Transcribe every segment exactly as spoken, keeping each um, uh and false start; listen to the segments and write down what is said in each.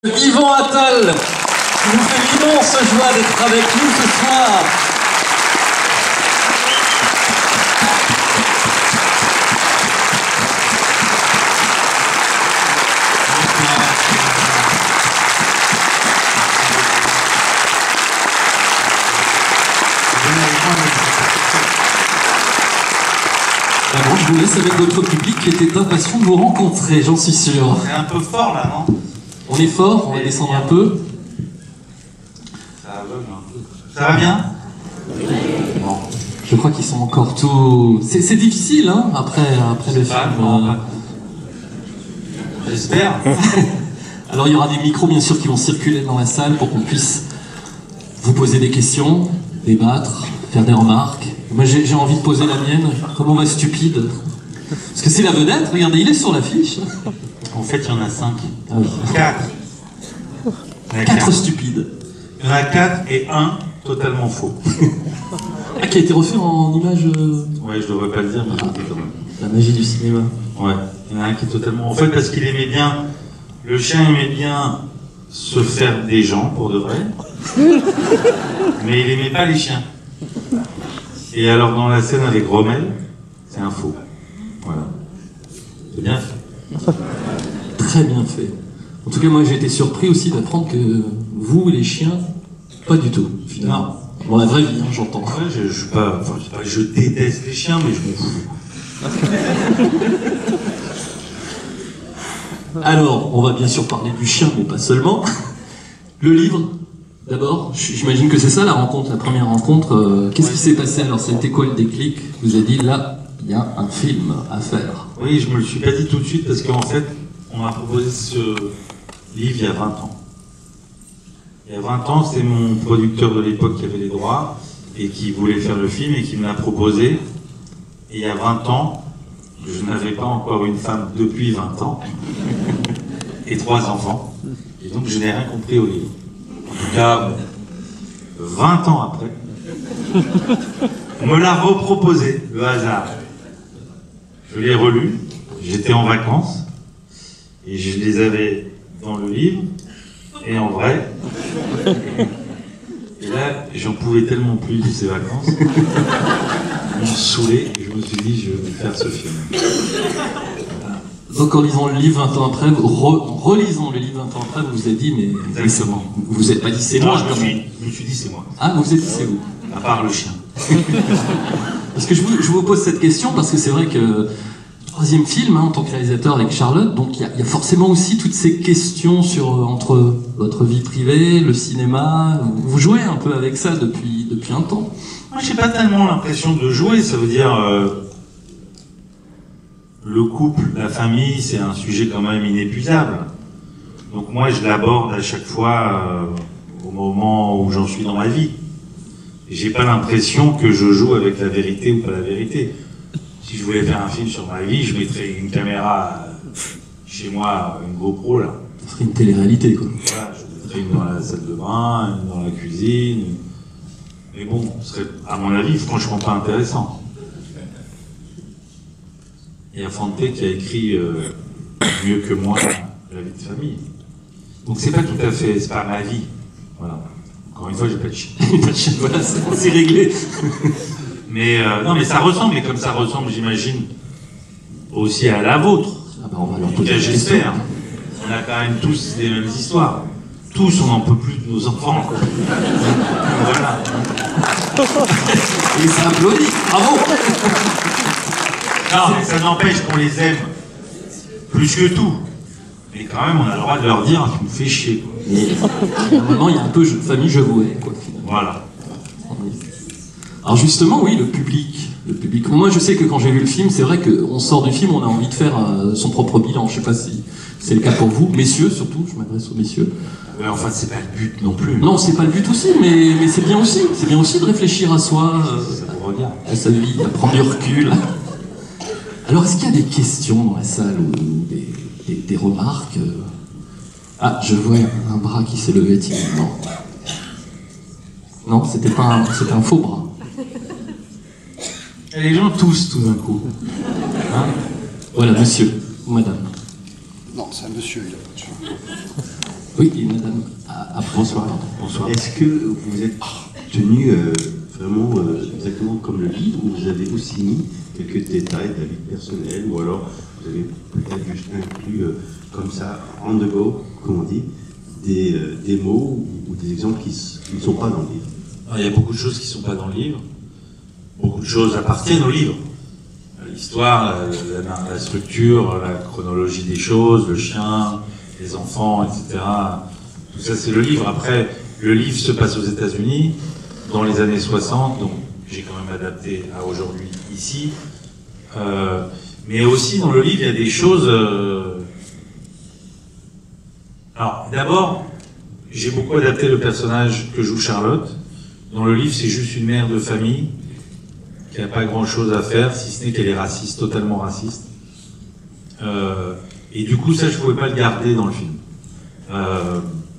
Yvan Attal, qui nous fait l'immense joie d'être avec nous ce soir. Alors, je vous laisse avec votre public qui était impatient de vous rencontrer, j'en suis sûr. C'est un peu fort là, non? On est fort, on va descendre un peu. Ça aveugle un peu. Ça va bien? Bon. Je crois qu'ils sont encore tout... C'est difficile, hein, après, après le film. Euh... J'espère. Alors il y aura des micros, bien sûr, qui vont circuler dans la salle pour qu'on puisse vous poser des questions, débattre, faire des remarques. Moi, j'ai envie de poser la mienne. Comment va Stupide? Parce que c'est la vedette, regardez, il est sur l'affiche. En fait, il y en a cinq. Ah oui. Quatre. Quatre, quatre stupides. Il y en a quatre et un totalement faux. Ah, qui a été refait en image... Euh... Ouais, je devrais pas le dire, mais ah, quand même. La magie du cinéma. Ouais, il y en a un qui est totalement... En fait, parce qu'il aimait bien... Le chien aimait bien se faire des gens, pour de vrai. Mais il aimait pas les chiens. Et alors, dans la scène avec Rommel, c'est un faux. Voilà. C'est bien fait. Très bien fait. En tout cas, moi j'ai été surpris aussi d'apprendre que vous, les chiens, pas du tout, finalement. Dans la vraie vie, hein, j'entends. Ouais, je, je, pas, enfin, je, pas, je déteste les chiens, mais je m'en fous. Alors, on va bien sûr parler du chien, mais pas seulement. Le livre, d'abord, j'imagine que c'est ça la rencontre, la première rencontre. Euh, Qu'est-ce ouais. qui s'est passé alors? C'était quoi le déclic? Vous avez dit, là, il y a un film à faire. Oui, je me le suis pas dit tout de suite parce qu'en fait, on m'a proposé ce livre il y a vingt ans. Il y a vingt ans, c'est mon producteur de l'époque qui avait les droits et qui voulait faire le film et qui me l'a proposé. Et il y a vingt ans, je n'avais pas encore une femme depuis vingt ans et trois enfants. Et donc, je n'ai rien compris au livre. En tout cas, vingt ans après, on me l'a reproposé, le hasard. Je l'ai relu, j'étais en vacances, et je les avais dans le livre, et en vrai. Et là, j'en pouvais tellement plus de ces vacances, ils m'ont saoulé, et je me suis dit, je vais faire ce film. Donc en lisant le livre vingt ans après, re, relisant le livre vingt ans après, vous vous êtes dit, mais exactement. Vous vous êtes pas dit c'est moi, je me, suis, je me suis dit c'est moi. Ah, vous vous êtes dit c'est vous. À part le chien. Parce que je vous, je vous pose cette question parce que c'est vrai que troisième film, hein, en tant que réalisateur avec Charlotte, donc il y, y a forcément aussi toutes ces questions sur euh, entre votre vie privée, le cinéma. Vous jouez un peu avec ça depuis depuis un temps. Moi, j'ai pas tellement l'impression de jouer. Ça veut dire euh, le couple, la famille, c'est un sujet quand même inépuisable. Donc moi, je l'aborde à chaque fois euh, au moment où j'en suis dans ma vie. J'ai pas l'impression que je joue avec la vérité ou pas la vérité. Si je voulais faire un film sur ma vie, je mettrais une caméra chez moi, une GoPro là. Ça serait une télé-réalité quoi. Voilà, je mettrais une dans la salle de bain, une dans la cuisine. Mais bon, ce serait, à mon avis, franchement pas intéressant. Il y a Fante qui a écrit euh, mieux que moi la vie de famille. Donc c'est pas tout à fait, c'est pas ma vie. Voilà. Encore une fois, j'ai pas de chien. Pas de chien, voilà, c'est réglé. Mais euh, non, mais ça ressemble, et comme ça ressemble, j'imagine, aussi à la vôtre. Ah bah on va leur en tout cas, j'espère. On a quand même tous les mêmes histoires. Tous, on n'en peut plus de nos enfants. Voilà. Et ça applaudit. Bravo. Non, mais ça n'empêche qu'on les aime plus que tout. Mais quand même, on a le droit de leur dire, tu me fais chier. Quoi. Et à un moment, il y a un peu famille je vouais, quoi, finalement. Voilà. Alors justement, oui, le public. Le public. Moi, je sais que quand j'ai vu le film, c'est vrai qu'on sort du film, on a envie de faire euh, son propre bilan. Je sais pas si c'est le cas pour vous. Messieurs, surtout, je m'adresse aux messieurs. Mais enfin, c'est pas le but non plus. Non, c'est pas le but aussi, mais, mais c'est bien aussi. C'est bien aussi de réfléchir à soi, euh, à sa vie, à prendre du recul. Alors, est-ce qu'il y a des questions dans la salle ou des, des, des remarques? Ah, je vois un bras qui s'est levé timidement. Non, c'était pas un, c'était un faux bras. Et les gens tous, tout d'un coup. Hein? Voilà, monsieur ou madame. Non, c'est un monsieur, il a pas de cheveux. Oui, et madame. Ah, ah, bonsoir. Bonsoir. Est-ce que vous êtes tenu euh, vraiment euh, exactement comme le livre, ou vous avez aussi mis quelques détails de la vie personnelle, ou alors vous avez peut-être juste inclus euh, comme ça, on the go, comme on dit, des, euh, des mots ou, ou des exemples qui, qui ne sont pas dans le livre? Alors, il y a beaucoup de choses qui ne sont pas dans le livre. Beaucoup de choses appartiennent au livre. L'histoire, la, la, la structure, la chronologie des choses, le chien, les enfants, et cetera. Tout ça, c'est le livre. Après, le livre se passe aux États-Unis dans les années soixante, donc j'ai quand même adapté à aujourd'hui ici. Euh, mais aussi dans le livre, il y a des choses. Euh... Alors, d'abord, j'ai beaucoup adapté le personnage que joue Charlotte. Dans le livre, c'est juste une mère de famille qui n'a pas grand-chose à faire, si ce n'est qu'elle est raciste, totalement raciste. Euh, et du coup, ça, je ne pouvais pas le garder dans le film. Euh,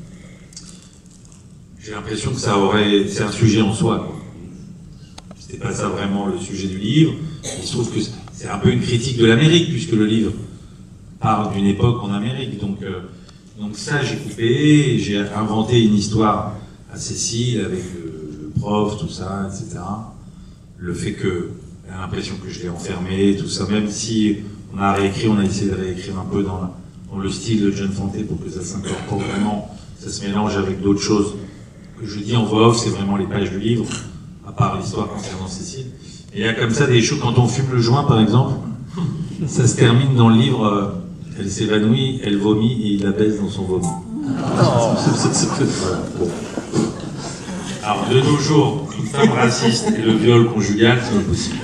j'ai l'impression que ça aurait... C'est un sujet en soi, quoi. C'était pas ça vraiment le sujet du livre. Il se trouve que c'est un peu une critique de l'Amérique, puisque le livre parle d'une époque en Amérique. Donc, euh, donc ça, j'ai coupé, j'ai inventé une histoire à Cécile, avec le, le prof, tout ça, et cetera. Le fait que, elle a l'impression que je l'ai enfermé, tout ça, même si on a réécrit, on a essayé de réécrire un peu dans, dans le style de John Fante pour que ça s'incorpore vraiment, ça se mélange avec d'autres choses que je dis en voix off, c'est vraiment les pages du livre, à part l'histoire concernant Cécile. Et il y a comme ça des choses, quand on fume le joint par exemple, ça se termine dans le livre, euh, elle s'évanouit, elle vomit et il la baise dans son vomi. Voilà. Bon. Alors, de nos jours, une femme raciste et le viol conjugal, c'est impossible.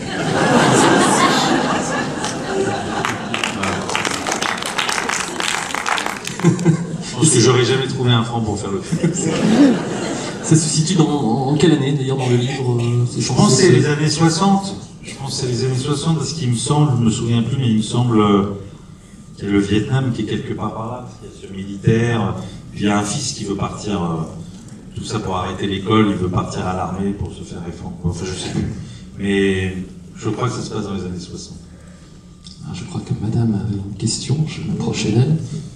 Voilà. Je pense que j'aurais jamais trouvé un franc pour faire le film. Ça se situe dans en quelle année, d'ailleurs, dans le livre euh, Je pense que c'est les années soixante. Je pense que c'est les années soixante, parce qu'il me semble, je me souviens plus, mais il me semble euh, qu'il y a le Vietnam qui est quelque part par là, parce qu'il y a ce militaire, puis il y a un fils qui veut partir... Euh, tout ça pour arrêter l'école, il veut partir à l'armée pour se faire réformer. Enfin, je sais plus. Mais je crois que ça se passe dans les années soixante. Alors, je crois que madame avait une question, je m'approchais d'elle.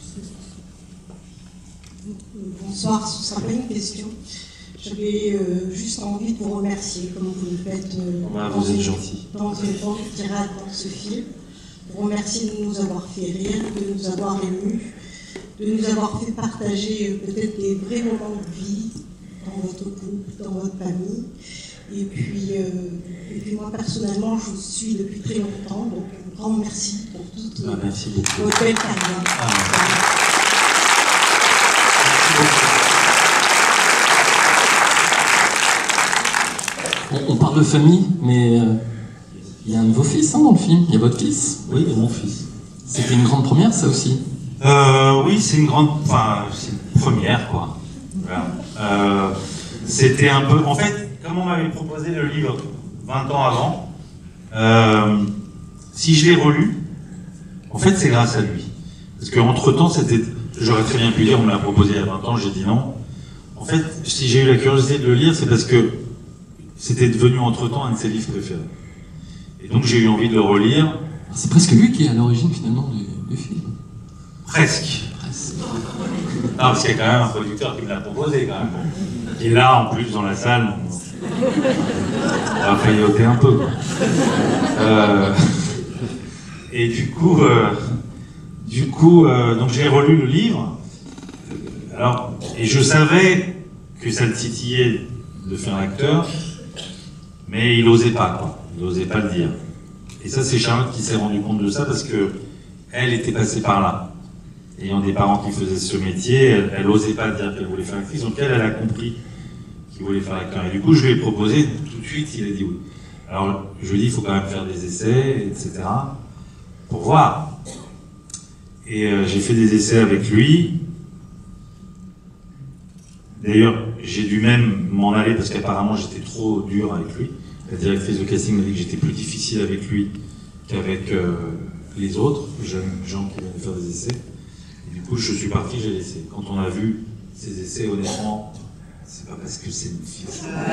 Bonsoir, ce ne sera pas une question. J'avais euh, juste envie de vous remercier, comme vous le faites euh, ah, dans, vous êtes une, gentil. dans une grande tirade dans ce film. Vous remercier de nous avoir fait rire, de nous avoir émus, de nous avoir fait partager euh, peut-être des vrais moments de vie dans votre couple, dans votre famille. Et puis, euh, et puis moi, personnellement, je vous suis depuis très longtemps, donc un grand merci pour toute ah, merci beaucoup. votre belle carrière. Ah, on, on parle de famille, mais euh, il y a un de vos fils hein, dans le film, il y a votre fils. Oui, il y a mon fils. C'était une grande première, ça aussi. Euh, oui, c'est une grande... Enfin, c'est une première, quoi. Voilà. Euh, c'était un peu... En fait, comme on m'avait proposé le livre vingt ans avant, euh, si je l'ai relu, en fait, c'est grâce à lui. Parce qu'entre-temps, c'était... J'aurais très bien pu dire, on me l'a proposé il y a vingt ans, j'ai dit non. En fait, si j'ai eu la curiosité de le lire, c'est parce que c'était devenu entre-temps un de ses livres préférés. Et donc, j'ai eu envie de le relire. C'est presque lui qui est à l'origine, finalement, du, du film. Presque. Presque. Non, parce qu'il y a quand même un producteur qui me l'a proposé, quand même. Qui est là, en plus, dans la salle. On va failloter un peu, quoi. Euh... Et du coup, euh... du coup, euh... donc j'ai relu le livre. Alors, et je savais que ça le titillait de faire acteur, mais il n'osait pas, quoi. Il n'osait pas le dire. Et ça, c'est Charlotte qui s'est rendu compte de ça, parce que elle était passée par là. Ayant des parents qui faisaient ce métier, elle n'osait pas dire qu'elle voulait faire actrice, donc elle, elle a compris qu'il voulait faire acteur. Et du coup, je lui ai proposé, tout de suite, il a dit oui. Alors, je lui ai dit, il faut quand même faire des essais, et cetera, pour voir. Et euh, j'ai fait des essais avec lui. D'ailleurs, j'ai dû même m'en aller, parce qu'apparemment, j'étais trop dur avec lui. La directrice de casting m'a dit que j'étais plus difficile avec lui qu'avec euh, les autres jeunes gens qui venaient faire des essais. Et du coup, je suis parti, j'ai laissé. Quand on a vu ces essais, honnêtement, c'est pas parce que c'est une fille.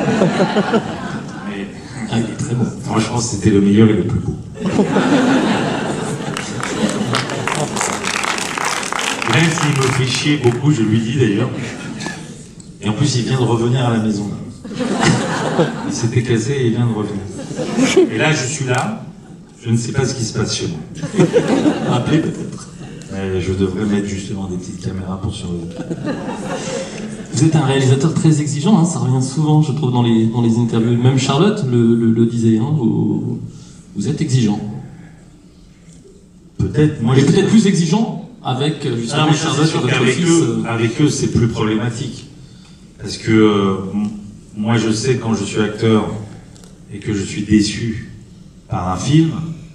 Mais Ah, il est très bon. franchement, c'était le meilleur et le plus beau. Même s'il qui me fait chier beaucoup, je lui dis d'ailleurs. Et en plus, il vient de revenir à la maison. Il s'était cassé et il vient de revenir. Et là, je suis là, je ne sais pas ce qui se passe chez moi. Appelez peut-être. Mais je devrais mettre justement des petites caméras pour surveiller. Vous êtes un réalisateur très exigeant, hein, ça revient souvent, je trouve, dans les, dans les interviews. Même Charlotte le, le, le disait, hein, vous, vous êtes exigeant. Peut-être, moi Mais je peut-être plus exigeant avec justement non, Charlotte sur votre avec fils. eux, euh, avec eux, c'est plus problématique. Parce que euh, moi, je sais quand je suis acteur et que je suis déçu par un film,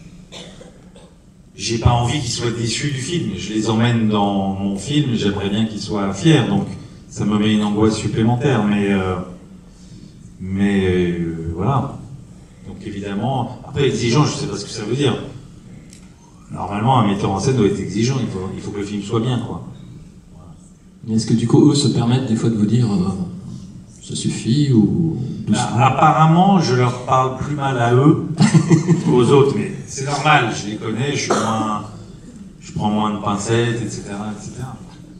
j'ai pas envie qu'ils soient déçus du film. Je les emmène dans mon film, j'aimerais bien qu'ils soient fiers. Donc, ça me met une angoisse supplémentaire. Mais, euh, mais euh, voilà. Donc, évidemment, après, exigeant, je sais pas ce que ça veut dire. Normalement, un metteur en scène doit être exigeant. Il faut, il faut que le film soit bien, quoi. Mais est-ce que du coup, eux se permettent des fois de vous dire euh, ça suffit ou doucement? Bah, apparemment, je leur parle plus mal à eux qu'aux autres, mais c'est normal, je les connais, je suis moins, je prends moins de pincettes, et cetera, et cetera.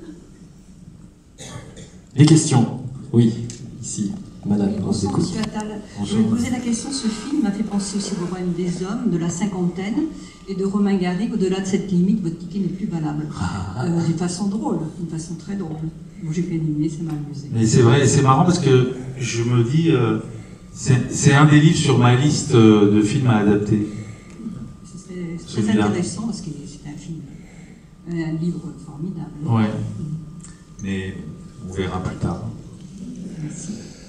Les questions? Oui, ici, madame, on vous Bonsoir, écoute. monsieur Attal. Je Bonsoir. vais poser la question, ce film m'a fait penser aussi au Royaume des Hommes, de la cinquantaine, et de Romain Gary, au-delà de cette limite, votre ticket n'est plus valable. Euh, d'une façon drôle, d'une façon très drôle. Moi j'ai bien aimé, ça m'a amusé. Mais c'est vrai, c'est marrant parce que je me dis, euh, c'est c'est un des livres sur ma liste euh, de films à adapter. C'est très Celui-là. intéressant parce que c'est un film, un livre formidable. Ouais. Mais on verra plus tard. Merci.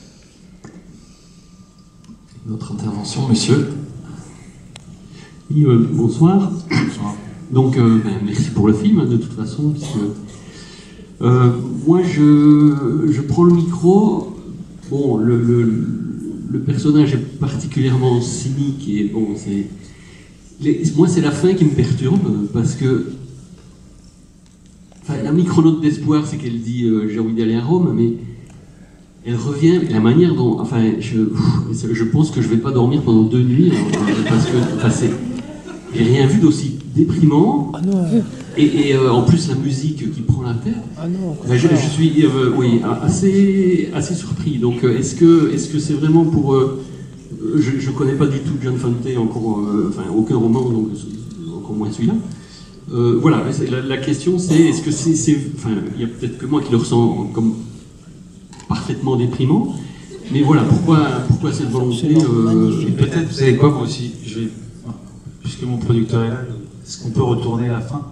Notre intervention, monsieur. Oui, euh, bonsoir. Bonsoir. Donc, euh, ben, merci pour le film, de toute façon, puisque euh, moi, je, je prends le micro. Bon, le, le, le personnage est particulièrement cynique et bon, c'est les- moi, c'est la fin qui me perturbe parce que, enfin, la micronote d'espoir, c'est qu'elle dit euh, j'ai envie d'aller à Rome, mais elle revient, la manière dont, enfin, je, pff, je pense que je vais pas dormir pendant deux nuits hein, parce que, enfin, c'est j'ai rien vu d'aussi déprimant. Ah non. Et, et, euh, en plus, la musique qui prend la tête. Ah non. Ben, je, je suis euh, oui, assez, assez surpris. Donc, euh, est-ce que est-ce que c'est vraiment pour. Euh, je ne connais pas du tout John Fante, encore, euh, enfin, aucun roman, donc encore moins celui-là. Euh, voilà, la, la question c'est est-ce que c'est. c'est enfin, il y a peut-être que moi qui le ressens comme parfaitement déprimant. Mais voilà, pourquoi, pourquoi cette volonté euh, Et peut-être, vous savez quoi, moi aussi, je vais, puisque mon producteur est là, est-ce qu'on peut retourner la fin?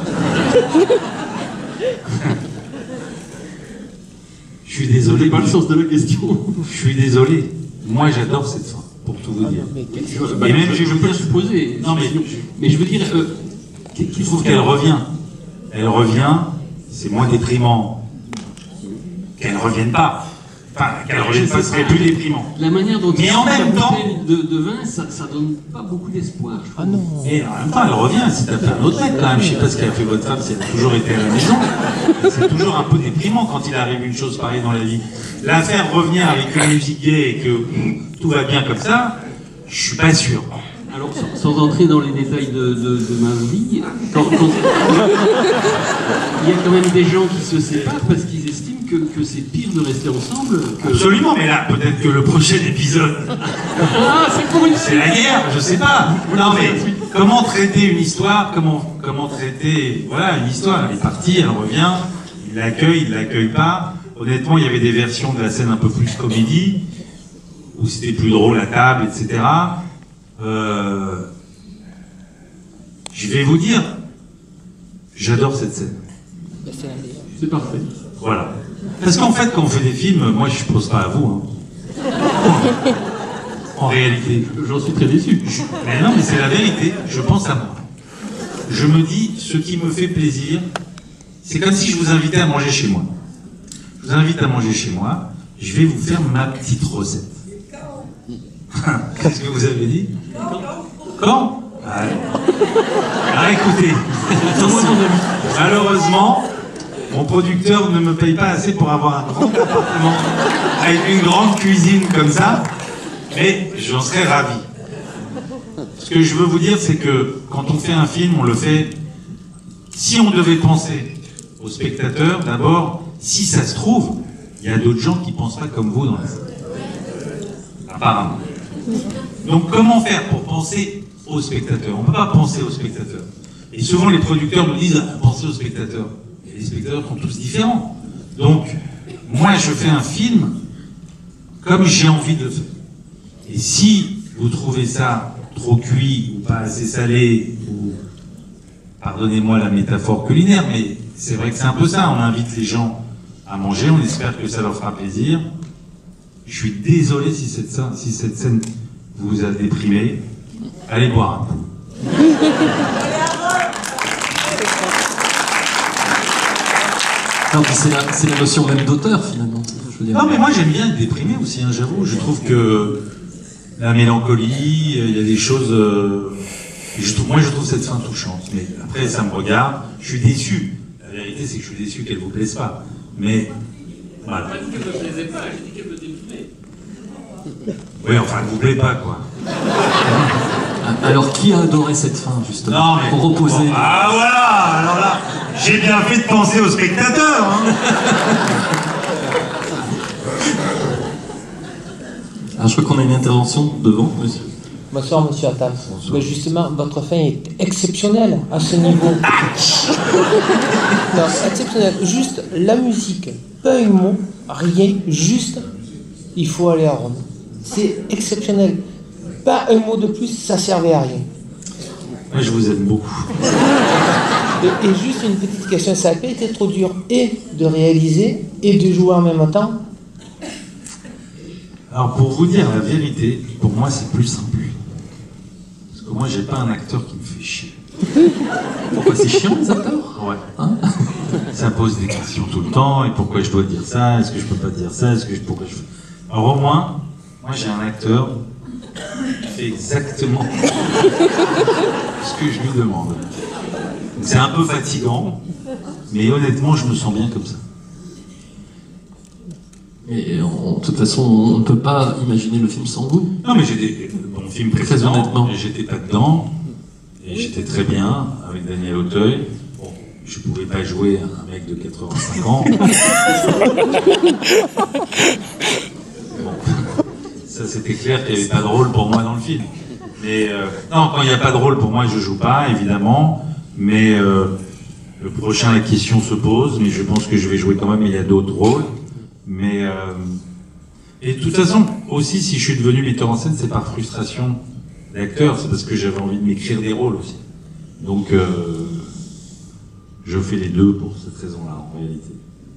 Je suis désolé. C'est pas le sens de la question. Je suis désolé. Moi, j'adore cette fin, pour tout vous dire. Mais quel- Bah, Et même, je, je- je peux le supposer. Non, mais- mais je veux dire. Euh, Je trouve qu'elle revient. Elle revient, c'est moins déprimant qu'elle revienne pas. Enfin, qu'elle revienne pas, ce serait plus déprimant. La manière dont Mais il en sort même la temps- bouteille de, de vin, ça, ça donne pas beaucoup d'espoir. je Ah trouve. non. Et en même temps, elle revient. C'est tapé un autre mec quand même. Je sais pas ce qu'a fait votre femme, si elle a toujours été à la maison. C'est toujours un peu déprimant quand il arrive une chose pareille dans la vie. La faire revenir avec une musique gay et que hum, tout va bien comme ça, je suis pas sûr. Alors, sans, sans entrer dans les détails de, de- de ma vie, quand- quand- il y a quand même des gens qui se séparent parce qu'ils estiment que, que c'est pire de rester ensemble que. Absolument, mais là, peut-être que le prochain épisode, Ah, c'est pour une c'est la guerre, je sais pas. Non, mais comment traiter une histoire, comment, comment traiter, voilà, une histoire, elle est partie, elle revient, il l'accueille, il l'accueille pas. Honnêtement, il y avait des versions de la scène un peu plus comédie, où c'était plus drôle à table, et cetera. Euh, je vais vous dire, j'adore cette scène. Bah, c'est la meilleure. C'est parfait. Voilà. Parce qu'en fait, quand on fait des films, moi je pose pas à vous. Hein. En réalité. J'en suis très déçu. Mais non, mais c'est la vérité. Je pense à moi. Je me dis, ce qui me fait plaisir, c'est comme si je vous invitais à manger chez moi. Je vous invite à manger chez moi. Je vais vous faire ma petite recette. Qu'est-ce que vous avez dit? Quand? Ah, ah, écoutez, malheureusement, mon producteur ne me paye pas assez pour avoir un grand appartement avec une grande cuisine comme ça, mais j'en serais ravi. Ce que je veux vous dire, c'est que quand on fait un film, on le fait, si on devait penser aux spectateurs, d'abord, si ça se trouve, il y a d'autres gens qui ne pensent pas comme vous dans la salle. Apparemment. Donc comment faire pour penser aux spectateurs? On ne peut pas penser aux spectateurs. Et souvent les producteurs nous disent ah, pensez aux spectateurs. Et les spectateurs sont tous différents. Donc, moi je fais un film comme j'ai envie de le faire. Et si vous trouvez ça trop cuit ou pas assez salé, ou pardonnez-moi la métaphore culinaire, mais c'est vrai que c'est un peu ça, on invite les gens à manger, on espère que ça leur fera plaisir. Je suis désolé si cette scène, si cette scène vous a déprimé, allez boire un coup. C'est la, la notion même d'auteur finalement. Je veux dire. Non mais moi j'aime bien être déprimé aussi, hein, j'avoue. Je trouve que la mélancolie, il y a des choses... Euh, je trouve, moi je trouve cette fin touchante. Mais après ça me regarde, je suis déçu. La vérité c'est que je suis déçu qu'elle ne vous plaise pas. Mais voilà. Je n'ai pas dit qu'elle ne me plaisait pas, j'ai dit qu'elle me déprimait. Oui enfin elle ne vous plaît pas quoi. Alors qui a adoré cette fin justement? Non mais... Pour reposer... Bon, ah voilà. Alors là, j'ai bien fait de penser aux spectateurs hein. Alors, je crois qu'on a une intervention devant, monsieur. Bonsoir, monsieur Attal. Mais justement, votre fin est exceptionnelle à ce niveau. Non, exceptionnelle. Juste la musique, pas un mot, rien, juste, il faut aller à Rome. C'est exceptionnel. Pas un mot de plus, ça servait à rien. Moi, je vous aime beaucoup. Et, et juste une petite question, ça n'a pas été trop dur et de réaliser et de jouer en même temps? Alors pour vous dire la vérité, pour moi c'est plus simple. Parce que moi j'ai pas un acteur qui me fait chier. Pourquoi c'est chiant les acteurs? Ouais. Hein? Ça pose des questions tout le temps, et pourquoi je dois dire ça? Est-ce que je peux pas dire ça? Est-ce que je... Pourquoi je... Alors au moins, moi j'ai un acteur qui fait exactement ce que je lui demande. C'est un peu fatigant, mais honnêtement je me sens bien comme ça. Et en, de toute façon, on ne peut pas imaginer le film sans vous. Non, mais j'ai des bons films précédents, et j'étais pas dedans, et j'étais très bien avec Daniel Auteuil. Bon, je pouvais pas jouer un mec de quatre-vingt-cinq ans. Bon, ça c'était clair qu'il n'y avait pas de rôle pour moi dans le film. Mais euh, non, quand il n'y a pas de rôle pour moi, je joue pas, évidemment. Mais euh, le prochain, la question se pose, mais je pense que je vais jouer quand même. Il y a d'autres rôles. Mais euh, et de toute façon, aussi, si je suis devenu metteur en scène, c'est par frustration d'acteur, c'est parce que j'avais envie de m'écrire des rôles aussi. Donc, euh, je fais les deux pour cette raison-là, en réalité.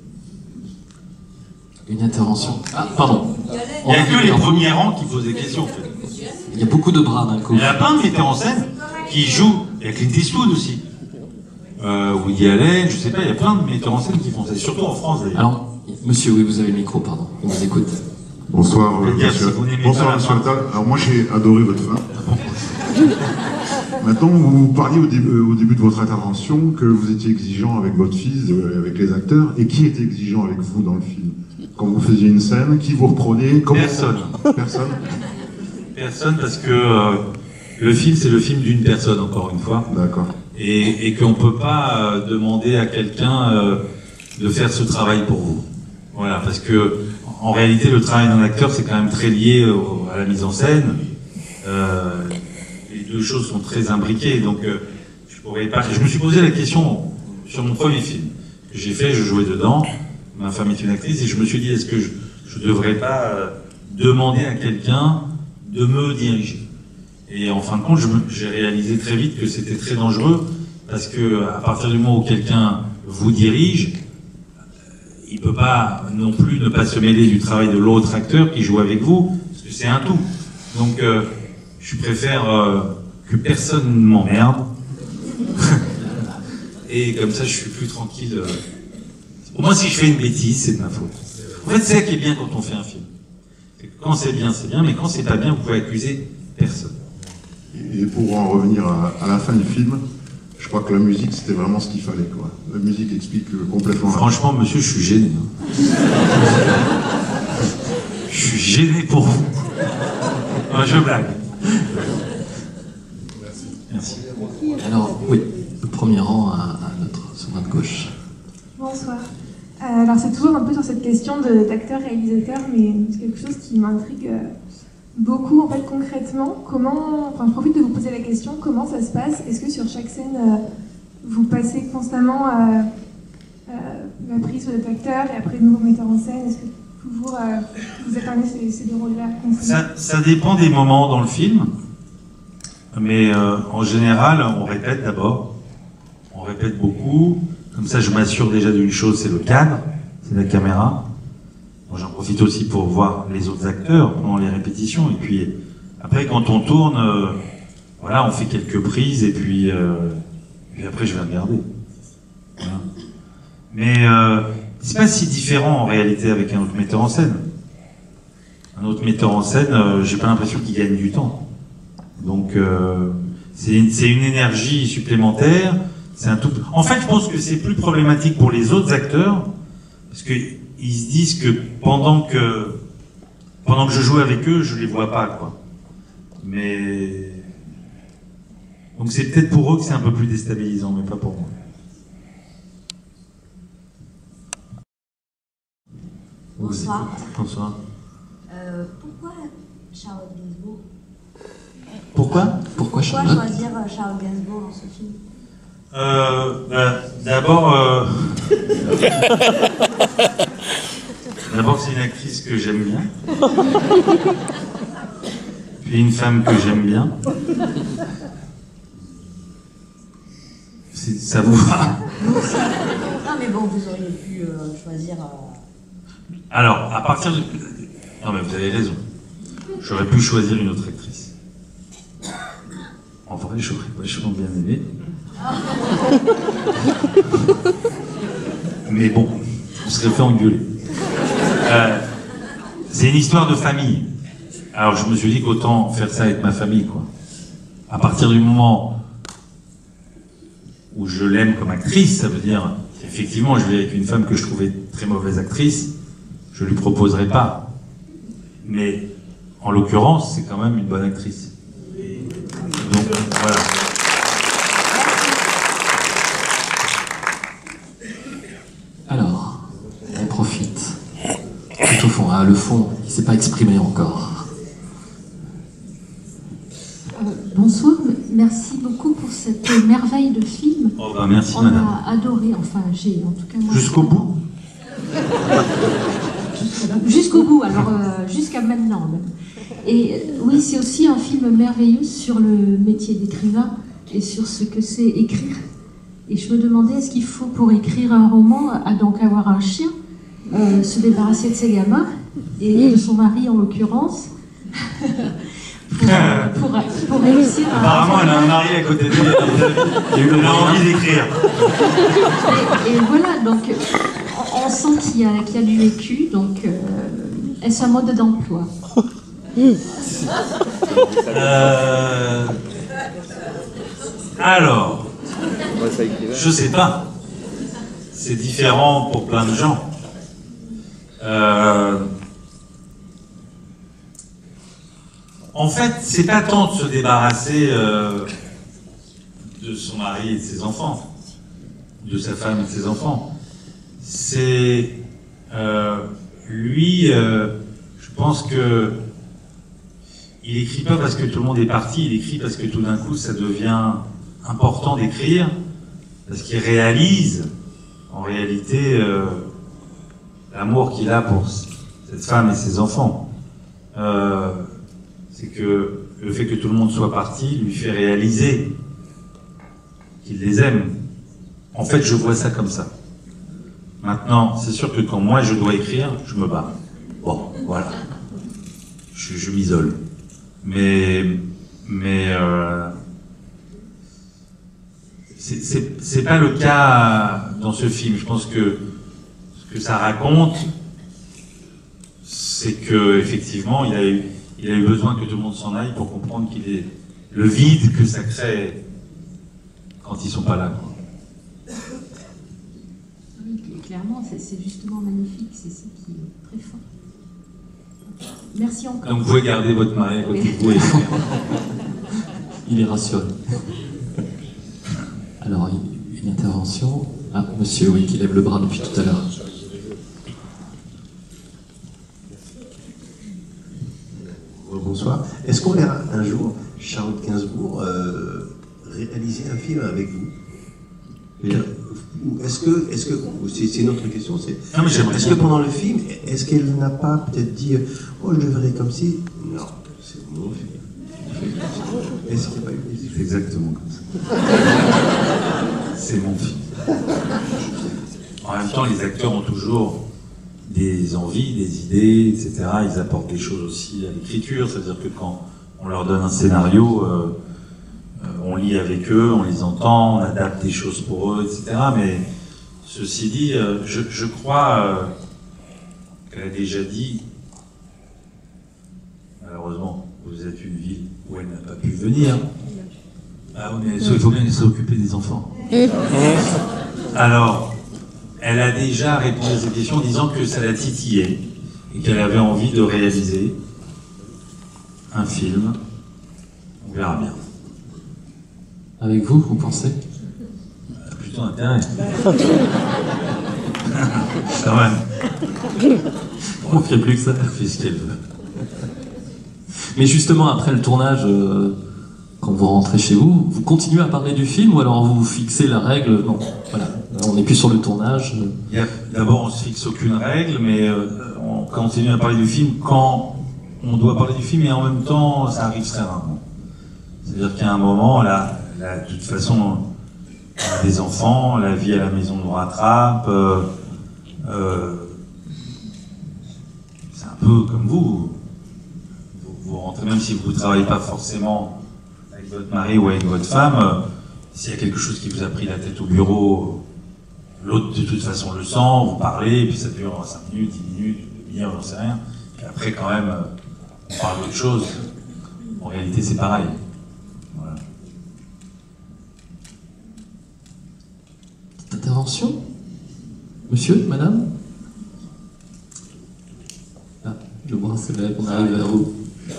Une intervention. Ah, pardon. Il n'y a que les premiers rangs qui posent des questions, en fait. Il y a beaucoup de bras d'un coup. Il y a plein de metteurs en scène qui jouent. Il y a Clint Eastwood aussi. Euh, Woody Allen, je sais pas, il y a plein de metteurs en scène qui font ça, surtout en France d'ailleurs. Alors, monsieur, oui, vous avez le micro, pardon, on vous écoute. Bonsoir, euh, Dire, monsieur, si vous bonsoir, monsieur Attal. Alors moi j'ai adoré votre fin. Maintenant, vous parliez au début, au début de votre intervention que vous étiez exigeant avec votre fils, euh, avec les acteurs. Et qui était exigeant avec vous dans le film? Quand vous faisiez une scène, qui vous reprenez? Comment... Personne. Personne. Personne, parce que euh, le film, c'est le film d'une personne, encore une fois. D'accord. Et, et qu'on ne peut pas euh, demander à quelqu'un euh, de faire ce travail pour vous. Voilà, parce que en réalité, le travail d'un acteur, c'est quand même très lié au, à la mise en scène. Euh, les deux choses sont très imbriquées, donc euh, je pourrais pas. Je me suis posé la question sur mon premier film que j'ai fait, je jouais dedans. Ma femme est une actrice, et je me suis dit, est-ce que je ne devrais pas euh, demander à quelqu'un de me diriger? Et en fin de compte, j'ai réalisé très vite que c'était très dangereux, parce que à partir du moment où quelqu'un vous dirige, il ne peut pas non plus ne pas se mêler du travail de l'autre acteur qui joue avec vous, parce que c'est un tout. Donc, euh, je préfère euh, que personne ne m'emmerde, et comme ça, je suis plus tranquille. Au moins, si je fais une bêtise, c'est de ma faute. En fait, c'est ça qui est bien quand on fait un film. Quand c'est bien, c'est bien, mais quand c'est pas bien, vous pouvez accuser personne. Et pour en revenir à, à la fin du film, je crois que la musique, c'était vraiment ce qu'il fallait, quoi. La musique explique complètement... Franchement, monsieur, je suis gêné. Hein. Je suis gêné pour vous. Ah, je blague. Merci. Alors, oui, le premier rang à, à notre, sur notre gauche. Bonsoir. Euh, alors c'est toujours un peu sur cette question d'acteur-réalisateur, mais c'est quelque chose qui m'intrigue euh, beaucoup en fait concrètement. Comment, enfin je profite de vous poser la question, comment ça se passe? Est-ce que sur chaque scène euh, vous passez constamment à euh, la prise de l'acteur et après de nouveau metteur en scène? Est-ce que toujours euh, vous alternez ces, ces deux rôles-là? ça, ça dépend des moments dans le film, mais euh, en général on répète d'abord, on répète beaucoup. Comme ça, je m'assure déjà d'une chose, c'est le cadre, c'est la caméra. Bon, j'en profite aussi pour voir les autres acteurs pendant les répétitions. Et puis, après, quand on tourne, euh, voilà, on fait quelques prises et puis, euh, et puis après, je vais regarder. Voilà. Mais euh, c'est pas si différent en réalité avec un autre metteur en scène. Un autre metteur en scène, euh, j'ai pas l'impression qu'il gagne du temps. Donc, euh, c'est une énergie supplémentaire. C'est un tout... En fait, je pense que c'est plus problématique pour les autres acteurs, parce qu'ils se disent que pendant que pendant que je joue avec eux, je les vois pas, quoi. Mais donc c'est peut-être pour eux que c'est un peu plus déstabilisant, mais pas pour moi. Bonsoir. Bonsoir. Euh, pourquoi Charlotte Gainsbourg? Pourquoi Pourquoi Charlotte? Pourquoi choisir Charlotte Gainsbourg dans ce film? Euh, bah, d'abord, euh... d'abord c'est une actrice que j'aime bien, puis une femme que j'aime bien. Ça vous va? Non mais bon, vous auriez pu euh, choisir... Euh... Alors, à partir de... Non mais vous avez raison. J'aurais pu choisir une autre actrice. En vrai, j'aurais vachement bien aimé. Mais bon, je serais fait engueuler. Euh, c'est une histoire de famille. Alors je me suis dit qu'autant faire ça avec ma famille, quoi. À partir du moment où je l'aime comme actrice, ça veut dire effectivement je vais avec une femme que je trouvais très mauvaise actrice, je lui proposerai pas. Mais en l'occurrence, c'est quand même une bonne actrice. Donc voilà. Alors, on profite. Tout au fond, hein, le fond qui ne s'est pas exprimé encore. Euh, bonsoir, merci beaucoup pour cette merveille de film. Oh bah merci on madame. a adoré, enfin j'ai en tout cas moi. Jusqu'au bout. Jusqu'au bout, alors euh, jusqu'à maintenant. Même. Et euh, oui, c'est aussi un film merveilleux sur le métier d'écrivain et sur ce que c'est écrire. Et je me demandais, est-ce qu'il faut, pour écrire un roman, à donc avoir un chien, euh, se débarrasser de ses gamins, et de son mari en l'occurrence, pour, euh, pour, pour réussir à... Apparemment, elle a un mari à côté d'elle, elle a envie d'écrire. Et, et voilà, donc, on, on sent qu'il y, qu'il y a du vécu, donc, euh, est-ce un mode d'emploi? euh... Alors... Je sais pas. C'est différent pour plein de gens. Euh... En fait, c'est pas tant de se débarrasser euh, de son mari et de ses enfants, de sa femme et de ses enfants. C'est euh, lui. Euh, je pense que il écrit pas parce que tout le monde est parti. Il écrit parce que tout d'un coup, ça devient important d'écrire. Parce qu'il réalise, en réalité, euh, l'amour qu'il a pour cette femme et ses enfants. Euh, c'est que le fait que tout le monde soit parti lui fait réaliser qu'il les aime. En fait, je vois ça comme ça. Maintenant, c'est sûr que quand moi je dois écrire, je me bats. Bon, voilà. Je, je m'isole. Mais... mais euh, c'est pas le cas dans ce film. Je pense que ce que ça raconte, c'est que effectivement, il a eu, il a eu besoin que tout le monde s'en aille pour comprendre qu'il est le vide que ça crée quand ils sont pas là, quoi. Oui, clairement, c'est justement magnifique. C'est ça qui est très fort. Merci encore. Donc vous pouvez garder votre mari à côté de vous. Il est rationnel. Alors, une intervention. Ah, monsieur, oui, qui lève le bras depuis tout à l'heure. Bonsoir. Est-ce qu'on verra un jour Charles Gainsbourg euh, réaliser un film avec vous? Est-ce que, est-ce que, c'est une autre question, c'est, est-ce que pendant le film, est-ce qu'elle n'a pas peut-être dit, oh je le verrai comme si, non, c'est mon film. Est-ce qu'il n'y a pas eu des... C'est exactement comme ça. C'est mon film. En même temps, les acteurs ont toujours des envies, des idées, et cetera. Ils apportent des choses aussi à l'écriture, c'est-à-dire que quand on leur donne un scénario, euh, on lit avec eux, on les entend, on adapte des choses pour eux, et cetera. Mais ceci dit, euh, je, je crois euh, qu'elle a déjà dit, malheureusement, vous êtes une ville où elle n'a pas pu venir. Ah oui, mais il faut bien s'occuper des enfants. Alors, elle a déjà répondu à cette question en disant que ça la titillait et qu'elle avait envie de réaliser un film. On verra bien. Avec vous, vous pensez? Plutôt intérêt. Quand même. On ne fait plus que ça. Elle fait ce qu'elle veut. Mais justement, après le tournage, euh, quand vous rentrez chez vous, vous continuez à parler du film ou alors vous fixez la règle? Non, voilà, on n'est plus sur le tournage. D'abord, on ne se fixe aucune règle, mais euh, on continue à parler du film quand on doit parler du film et en même temps, ça arrive très rarement. C'est-à-dire qu'à un moment, là, là, de toute façon, on a des enfants, la vie à la maison nous rattrape. Euh, euh, c'est un peu comme vous. Vous, vous rentrez, même si vous ne travaillez pas forcément avec votre mari ou avec votre femme, euh, s'il y a quelque chose qui vous a pris la tête au bureau, l'autre de toute façon le sent, vous parlez, et puis ça dure cinq minutes, dix minutes, une demi-heure, j'en sais rien. Et après, quand même, on parle d'autre chose. En réalité, c'est pareil. Voilà. Petite intervention? Monsieur, madame? Ah, le bras se lève, on arrive vers vous.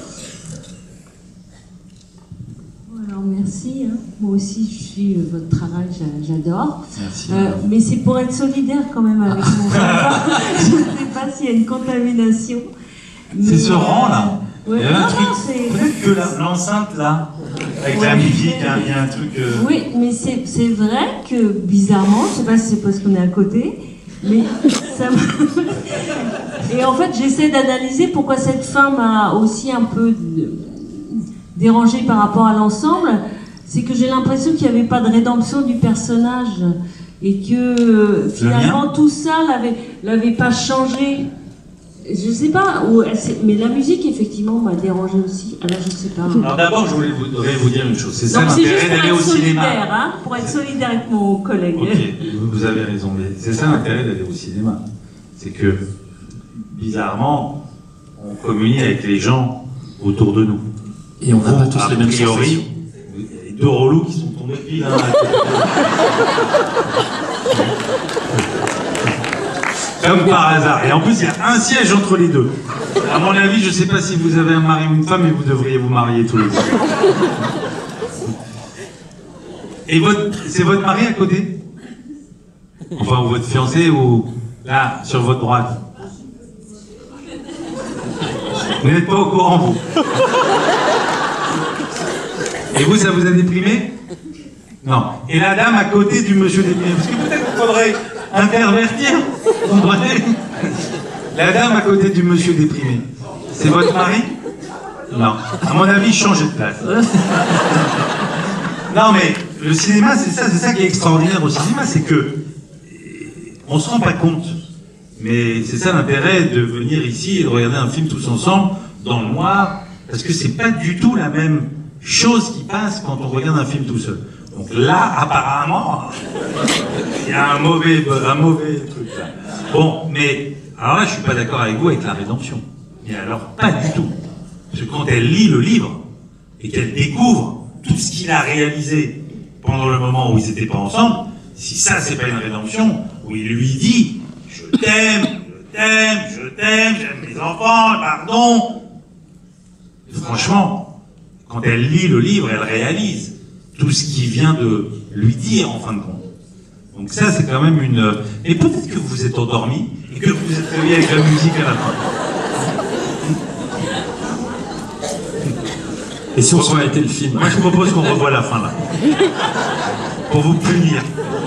Alors merci, hein. Moi aussi je suis euh, votre travail, j'a- j'adore. Merci. Euh, mais c'est pour être solidaire quand même avec mon papa. Je ne sais pas s'il y a une contamination. C'est ce rang là. Ouais. Il y a un Non, truc, non, c'est- peut-être que la- l'enceinte là, avec la musique, hein, il y a un truc. euh, Oui, mais c'est c'est vrai que bizarrement, je ne sais pas si c'est parce qu'on est à côté, mais ça me... Et en fait, j'essaie d'analyser pourquoi cette femme m'a aussi un peu dérangée par rapport à l'ensemble. C'est que j'ai l'impression qu'il n'y avait pas de rédemption du personnage et que finalement tout ça l'avait l'avait pas changé. Je sais pas, ou elle s'est- mais la musique effectivement m'a dérangée aussi. Alors je sais pas. Alors d'abord, je voulais vous, voudrais vous dire une chose. C'est ça Donc c'est juste l'intérêt pour d'aller au être cinéma. solidaire, hein, pour être solidaire avec mon collègue. Ok, vous- vous avez raison, mais c'est ça l'intérêt d'aller au cinéma. C'est que, bizarrement, on communie avec les gens autour de nous. Et on n'a Vous, pas tous a les mêmes priori, sensations. il y a deux relous qui sont tombés pile l'un à côté. Comme par hasard. Et en plus, il y a un siège entre les deux. À mon avis, je ne sais pas si vous avez un mari ou une femme, mais vous devriez vous marier tous les deux. Et votre, c'est votre mari à côté? Enfin, ou votre fiancé, ou là, sur votre droite? Vous n'êtes pas au courant, vous? Et vous, ça vous a déprimé? Non. Et la dame à côté du monsieur déprimé? Parce que peut-être qu'il faudrait intervertir. Vous comprenez? La dame à côté du monsieur déprimé, c'est votre mari? Non. À mon avis, changez de place. Non, mais le cinéma, c'est ça, c'est ça qui est extraordinaire au cinéma, c'est que on se rend pas compte. Mais c'est ça l'intérêt de venir ici et de regarder un film tous ensemble, dans le noir, parce que c'est pas du tout la même chose qui passe quand on regarde un film tout seul. Donc là, apparemment, il y a un mauvais, un mauvais truc là. Bon, mais alors là, je suis pas d'accord avec vous avec la rédemption. Mais alors, pas du tout. Parce que quand elle lit le livre et qu'elle découvre tout ce qu'il a réalisé pendant le moment où ils n'étaient pas ensemble, si ça, c'est pas une rédemption, où il lui dit « Je t'aime, je t'aime, je t'aime, j'aime mes enfants, pardon ». Franchement, quand elle lit le livre, elle réalise tout ce qu'il vient de lui dire, en fin de compte. Vous Donc ça, c'est quand même une... Et peut-être que vous vous êtes endormi et que vous vous êtes réveillé avec la musique à la fin. Et si on se arrêtait le film? Moi, je propose qu'on revoie la fin, là. Pour vous punir.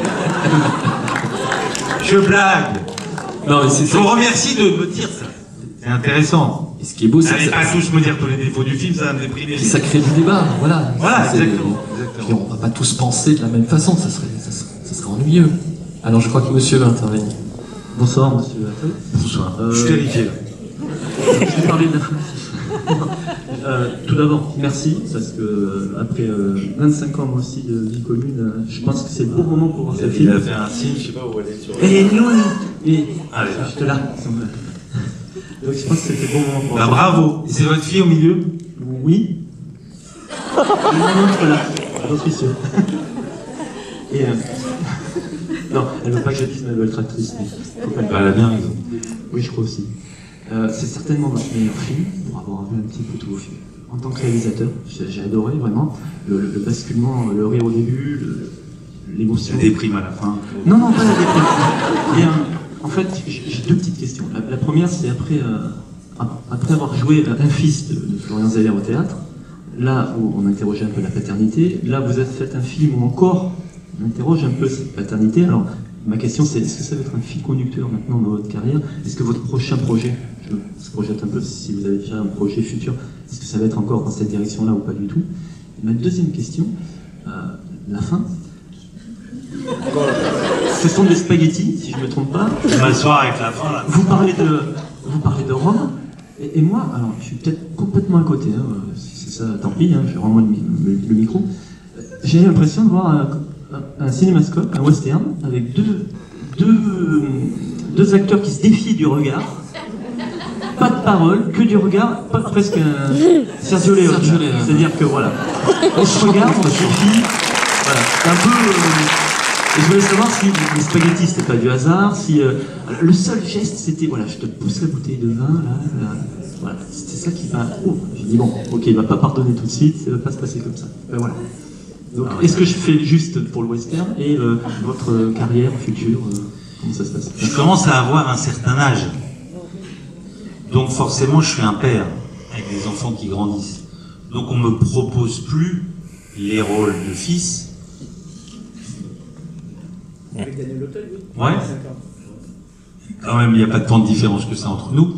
Je blague. Non, mais c'est je vous remercie de me dire ça. C'est intéressant. Et ce qui est beau, c'est Allez que pas ça... tous me dire tous les défauts du film, ça va me déprimer. ça crée du débat, voilà. Voilà, C'est- exactement. Je veux dire, on va pas tous penser de la même façon, ça serait, ça serait, ça serait ennuyeux. Alors je crois que monsieur va intervenir. Bonsoir, monsieur Attal. Bonsoir. Euh, Je suis terrifié. Je vais parler de la euh, Tout d'abord, merci, parce que euh, après euh, vingt-cinq ans moi aussi de vie commune, euh, je pense que c'est le bon moment pour voir ce Il film. a fait un signe, je sais pas où aller sur... Et non, et Allez, je te la. Donc je pense que c'était le bon moment pour bah, voir. bravo. Et c'est votre fille au milieu? Oui. Il y en a un autre là, j'en suis sûr. Et euh, non, elle veut pas que je dise, mais elle veut être actrice. Mais faut pas le Bah, elle a bien raison. Oui, je crois aussi. Euh, c'est certainement votre meilleur film, pour avoir vu un petit peu tous vos films. En tant que réalisateur, j'ai j'ai adoré vraiment le, le, le basculement, le rire au début, le- l'émotion. La déprime à la fin. Non, non, pas la déprime. Et, euh, en fait, j'ai j'ai deux petites questions. La, la première, c'est après, euh, après avoir joué un fils de, de Florian Zeller au théâtre, là où on interrogeait un peu la paternité, là vous avez fait un film où encore on interroge un peu cette paternité. Alors, ma question c'est, est-ce que ça va être un fil conducteur maintenant dans votre carrière? Est-ce que votre prochain projet, je me projette un peu si vous avez déjà un projet futur, est-ce que ça va être encore dans cette direction-là ou pas du tout? Et ma deuxième question, euh, la fin. Ce sont des spaghettis, si je ne me trompe pas. Je vais m'asseoir avec la fin là. Vous parlez de, vous parlez de Rome, et, et moi, alors je suis peut-être complètement à côté, hein, si c'est ça, tant pis, hein, je rends moi le, le, le micro. J'ai l'impression de voir un, un, un cinémascope, un western, avec deux, deux, deux acteurs qui se défient du regard. Pas de parole, que du regard, pas, presque un Sergio Leone. Sergio Leone. C'est-à-dire que voilà, on se regarde, on se défie, voilà, c'est un peu... Euh, et je voulais savoir si les spaghettis c'était pas du hasard, si euh, le seul geste c'était voilà, je te pousse la bouteille de vin là, là voilà, c'était ça qui m'a. Oh, j'ai dit bon, ok, il va pas pardonner tout de suite, ça va pas se passer comme ça. Euh, voilà. Donc, est-ce que je fais juste pour le western et euh, votre carrière future, euh, comment ça se passe? Je commence à avoir un certain âge. Donc forcément, je suis un père avec des enfants qui grandissent. Donc on me propose plus les rôles de fils. Avec Daniel Auteuil, oui. Ouais. Quand même, il n'y a pas tant de différence que ça entre nous.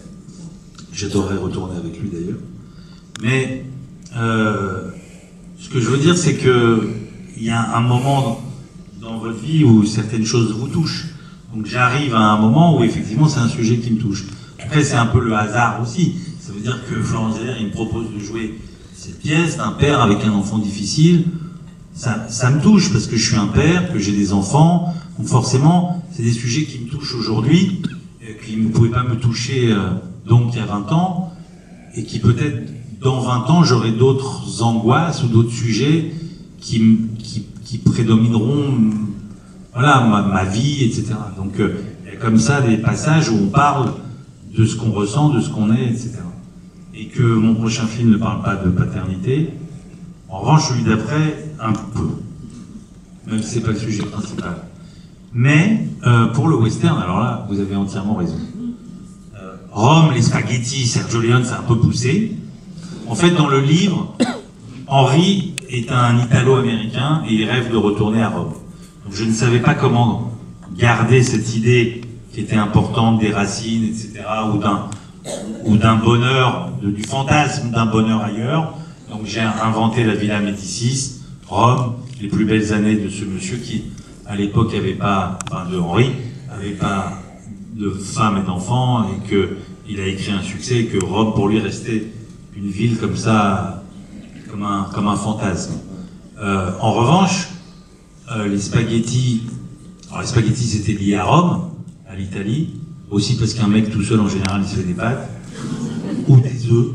J'adorerais retourner avec lui d'ailleurs. Mais euh, ce que je veux dire, c'est que il y a un moment dans, dans votre vie où certaines choses vous touchent. Donc j'arrive à un moment où effectivement c'est un sujet qui me touche. Après, c'est un peu le hasard aussi. Ça veut dire que Florent Zeller, il me propose de jouer cette pièce d'un père avec un enfant difficile. Ça, ça me touche parce que je suis un père, que j'ai des enfants. Donc forcément, c'est des sujets qui me touchent aujourd'hui, euh, qui ne pouvaient pas me toucher euh, donc il y a vingt ans, et qui peut-être dans vingt ans, j'aurai d'autres angoisses ou d'autres sujets qui, m- qui, qui prédomineront voilà, ma, ma vie, et cetera. Donc euh, il y a comme ça des passages où on parle de ce qu'on ressent, de ce qu'on est, et cetera. Et que mon prochain film ne parle pas de paternité. En revanche, celui d'après, un peu. Même si c'est pas le sujet principal. Mais, euh, pour le western, alors là, vous avez entièrement raison. Euh, Rome, les spaghettis, Sergio Leone, c'est un peu poussé. En fait, dans le livre, Henri est un Italo-américain et il rêve de retourner à Rome. Donc je ne savais pas comment garder cette idée qui était importante des racines, et cetera, ou d'un ou d'un bonheur, de, du fantasme d'un bonheur ailleurs. Donc j'ai inventé la Villa Médicis, Rome, les plus belles années de ce monsieur qui, à l'époque, avait pas, enfin de Henri, avait pas de femme et d'enfants, et que il a écrit un succès, et que Rome pour lui restait une ville comme ça, comme un, comme un fantasme. Euh, en revanche, euh, les spaghettis, alors les spaghettis c'était lié à Rome, à l'Italie, aussi parce qu'un mec tout seul en général il se fait des pâtes, ou des œufs.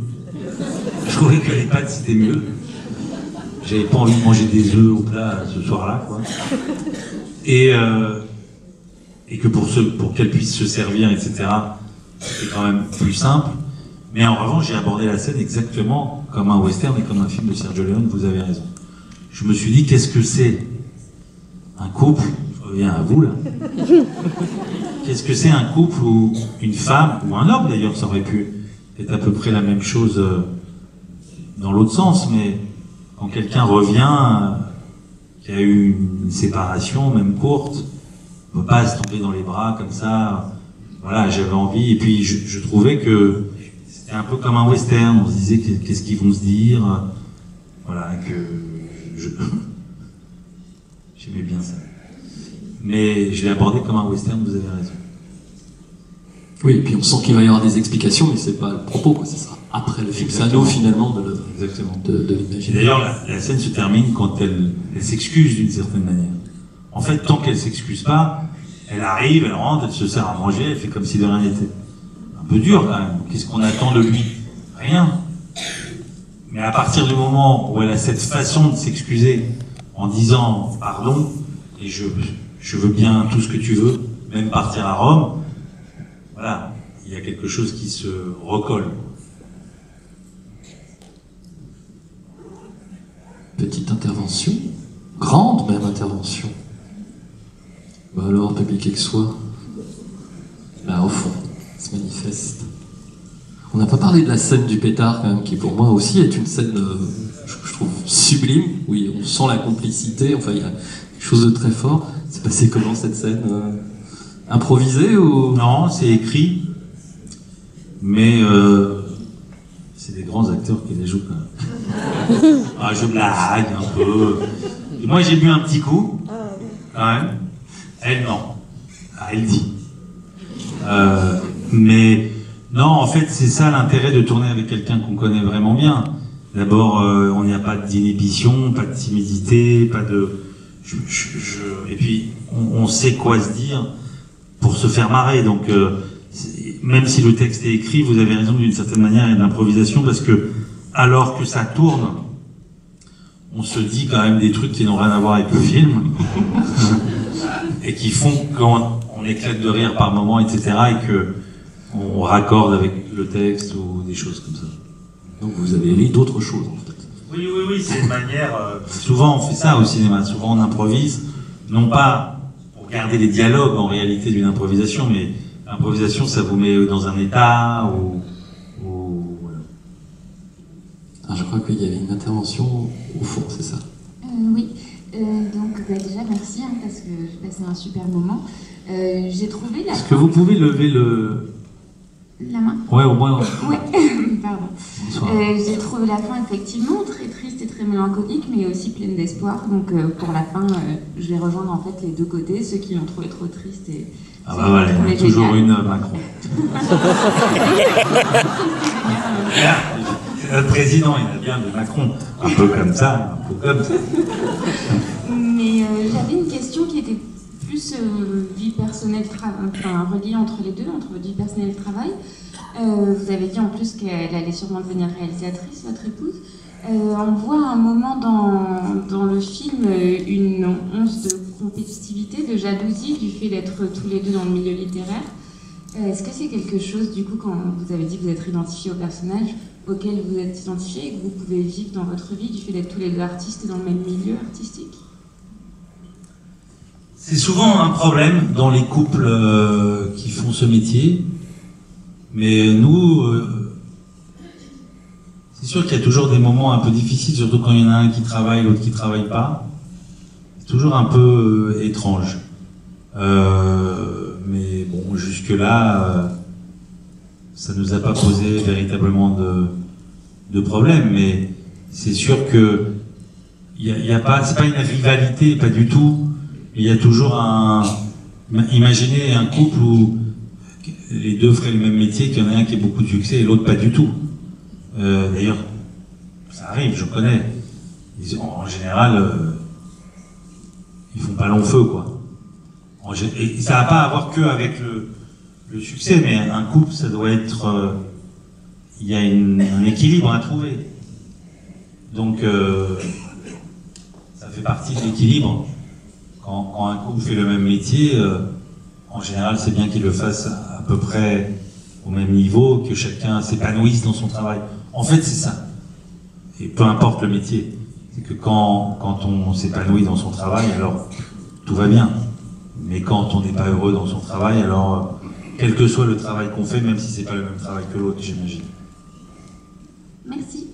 Je trouvais que les pâtes c'était mieux. J'avais pas envie de manger des œufs au plat ce soir-là, quoi. Et, euh, et que pour, ce, pour qu'elles puissent se servir, et cetera, c'était quand même plus simple. Mais en revanche, j'ai abordé la scène exactement comme un western et comme un film de Sergio Leone, vous avez raison. Je me suis dit, qu'est-ce que c'est un couple, reviens à vous là. Qu'est-ce que c'est un couple où une femme, ou un homme d'ailleurs, ça aurait pu être à peu près la même chose euh, dans l'autre sens, mais quand quelqu'un revient, euh, qui a eu une séparation, même courte, on ne peut pas se tomber dans les bras comme ça. Voilà, j'avais envie, et puis je, je trouvais que c'était un peu comme un western, on se disait qu'est-ce qu'ils vont se dire, voilà, que je... j'aimais bien ça. Mais je l'ai abordé comme un western, vous avez raison. Oui, et puis on sent qu'il va y avoir des explications, mais c'est pas le propos, quoi, c'est ça. Après le film, c'est à nous finalement de l'œuvre. Exactement. De, de l'imaginer. D'ailleurs, la, la scène se termine quand elle, elle s'excuse d'une certaine manière. En fait, tant qu'elle s'excuse pas, elle arrive, elle rentre, elle se sert à manger, elle fait comme si de rien n'était. Un peu dur quand même. Qu'est-ce qu'on attend de lui? Rien. Mais à partir du moment où elle a cette façon de s'excuser en disant pardon, et je, je veux bien tout ce que tu veux, même partir à Rome, voilà, il y a quelque chose qui se recolle. Petite intervention, grande même intervention. Bah alors, public et que soit, là au fond, se manifeste. On n'a pas parlé de la scène du pétard quand même, qui pour moi aussi est une scène, euh, je, je trouve, sublime. Oui, on sent la complicité, enfin il y a quelque chose de très fort. C'est passé comment cette scène euh, improvisée ou... Non, c'est écrit, mais euh, c'est des grands acteurs qui les jouent quand même. Ah, je blague un peu. Et moi j'ai bu un petit coup, quand même. Elle non. Ah, elle dit. Euh, mais non, en fait, c'est ça l'intérêt de tourner avec quelqu'un qu'on connaît vraiment bien. D'abord, euh, on n'y a pas d'inhibition, pas de timidité, pas de... Je, je, je... Et puis, on, on sait quoi se dire pour se faire marrer. Donc, euh, même si le texte est écrit, vous avez raison, d'une certaine manière, il y a de l'improvisation, parce que, alors que ça tourne, on se dit quand même des trucs qui n'ont rien à voir avec le film. Et qui font qu'on on éclate de rire par moments, et cetera, et que on raccorde avec le texte ou des choses comme ça. Donc vous avez lu d'autres choses, en fait. Oui, oui, oui, c'est une manière... Euh, souvent, on fait ça au cinéma. Souvent, on improvise, non pas pour garder les dialogues, en réalité, d'une improvisation, mais l'improvisation, ça vous met dans un état, ou... ou voilà. Ah, je crois qu'il y avait une intervention au fond, c'est ça? euh, Oui. Euh, donc bah, déjà merci hein, parce que j'ai passé un super moment. Euh, j'ai trouvé la... Est-ce que vous pouvez lever le... La main? Ouais, au moins. Ouais, pardon. Euh, j'ai trouvé la fin effectivement très triste et très mélancolique, mais aussi pleine d'espoir. Donc euh, pour la fin, euh, je vais rejoindre en fait les deux côtés, ceux qui l'ont trouvé trop triste et... Ah bah voilà, il y en a toujours génial. Une euh, Macron. Notre président, il a bien de Macron, un peu comme ça, un peu comme ça. Mais euh, j'avais une question qui était plus euh, vie personnelle, enfin reliée entre les deux, entre votre vie personnelle et le travail. Euh, vous avez dit en plus qu'elle allait sûrement devenir réalisatrice, votre épouse. Euh, on voit à un moment dans, dans le film une once de compétitivité, de jalousie, du fait d'être tous les deux dans le milieu littéraire. Euh, Est-ce que c'est quelque chose, du coup, quand vous avez dit que vous êtes identifié au personnage, auquel vous êtes identifié et que vous pouvez vivre dans votre vie, du fait d'être tous les deux artistes et dans le même milieu artistique? C'est souvent un problème dans les couples euh, qui font ce métier, mais nous, euh, c'est sûr qu'il y a toujours des moments un peu difficiles, surtout quand il y en a un qui travaille, l'autre qui ne travaille pas. C'est toujours un peu euh, étrange. Euh, mais bon, jusque-là, euh, ça ne nous a pas posé véritablement de, de problème, mais c'est sûr que il y a, y a pas, c'est pas une rivalité, pas du tout. Il y a toujours un... Imaginez un couple où les deux feraient le même métier, qu'il y en a un qui a beaucoup de succès et l'autre pas du tout. Euh, D'ailleurs, ça arrive, je connais. Ils, en général, euh, ils font pas long feu, quoi. En, et ça n'a pas à voir que avec le, le succès, mais un couple, ça doit être... Euh, il y a une, un équilibre à trouver. Donc, euh, ça fait partie de l'équilibre. Quand, quand un couple fait le même métier, euh, en général, c'est bien qu'il le fasse à, à peu près au même niveau, que chacun s'épanouisse dans son travail. En fait, c'est ça. Et peu importe le métier. C'est que quand, quand on s'épanouit dans son travail, alors tout va bien. mais quand on n'est pas heureux dans son travail, alors euh, quel que soit le travail qu'on fait, même si c'est pas le même travail que l'autre, j'imagine. Merci.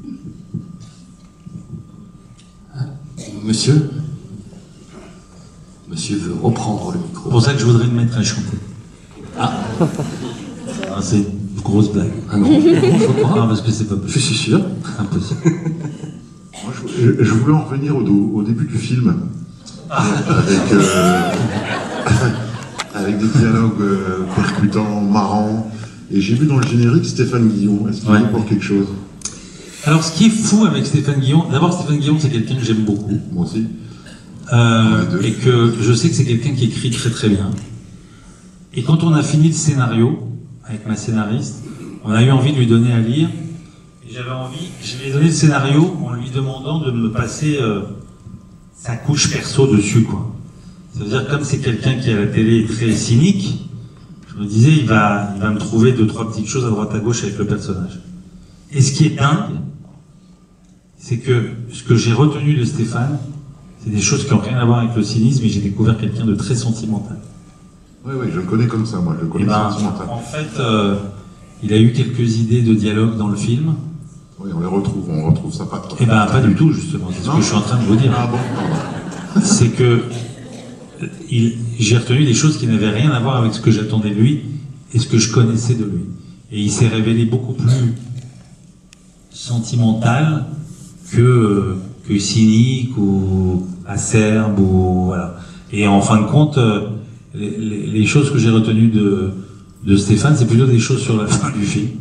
Monsieur Monsieur veut reprendre le micro. C'est pour ça que je voudrais le mettre à chanter. Ah, ah C'est une grosse blague. Ah non, non, je crois. Non, parce que c'est pas possible. Je suis sûr. Impossible. Moi, je, je voulais en revenir au, au début du film, avec, euh, avec des dialogues euh, percutants, marrants. Et j'ai vu dans le générique Stéphane Guillon. Est-ce qu'il Ouais. est pour quelque chose? Alors, ce qui est fou avec Stéphane Guillon, d'abord, Stéphane Guillon, c'est quelqu'un que j'aime beaucoup. Moi aussi. Euh, et que je sais que c'est quelqu'un qui écrit très très bien. Et quand on a fini le scénario, avec ma scénariste, on a eu envie de lui donner à lire. Et j'avais envie, je lui ai donné le scénario en lui demandant de me passer euh, sa couche perso dessus, quoi. Ça veut dire, comme c'est quelqu'un qui à la télé est très cynique, je me disais, il va, il va me trouver deux, trois petites choses à droite à gauche avec le personnage. Et ce qui est dingue, c'est que ce que j'ai retenu de Stéphane, c'est des choses qui n'ont rien à voir avec le cynisme, et j'ai découvert quelqu'un de très sentimental. Oui, oui, je le connais comme ça, moi, je le connais Eh ben, sentimental. en fait, euh, il a eu quelques idées de dialogue dans le film. Oui, on les retrouve, on retrouve ça pas. Eh ben, pas du tout, justement. C'est ce Non. que je suis en train de vous dire. Ah bon, pardon. C'est que il- j'ai retenu des choses qui n'avaient rien à voir avec ce que j'attendais de lui et ce que je connaissais de lui. Et il s'est révélé beaucoup plus sentimental que, euh, que cynique ou acerbe ou voilà. Et en fin de compte, euh, les, les- les choses que j'ai retenues de, de Stéphane, c'est plutôt des choses sur la fin du film.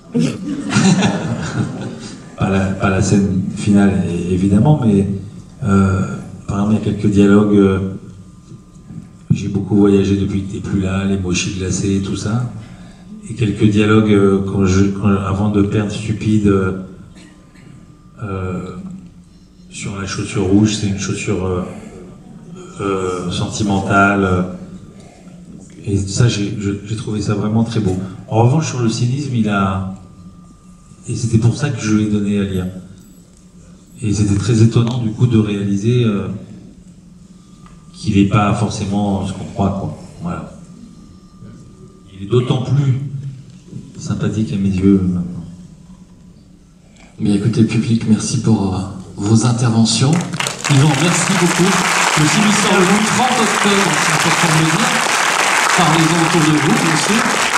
pas, la, pas la scène finale, é- évidemment, mais euh, par exemple, il y a quelques dialogues. euh, j'ai beaucoup voyagé depuis que t'es plus là, les mochis glacés, tout ça. Et quelques dialogues euh, quand je, quand- avant de perdre Stupide. euh, euh, sur la chaussure rouge, c'est une chaussure euh, euh, sentimentale. euh, et ça, j'ai je- j'ai trouvé ça vraiment très beau. En revanche, sur le cynisme, il a... Et c'était pour ça que je lui ai donné à lire. Et c'était très étonnant, du coup, de réaliser euh, qu'il n'est pas forcément ce qu'on croit, quoi. Voilà. Il est d'autant plus sympathique à mes yeux, maintenant. Mais écoutez, public, merci pour euh, vos interventions. Yvan, merci beaucoup. Le film sort le trente octobre, c'est important de le dire. Parlez-en autour de vous, bien sûr.